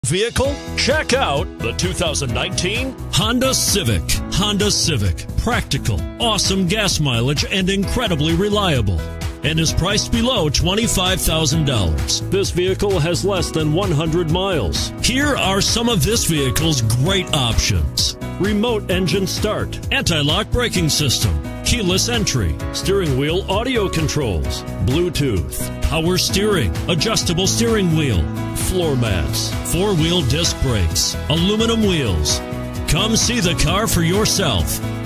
Vehicle? Check out the 2019 Honda Civic. Honda Civic. Practical, awesome gas mileage, and incredibly reliable. And is priced below $25,000. This vehicle has less than 100 miles. Here are some of this vehicle's great options: remote engine start, anti-lock braking system, keyless entry, steering wheel audio controls, Bluetooth, power steering, adjustable steering wheel, floor mats, four-wheel disc brakes, aluminum wheels. Come see the car for yourself.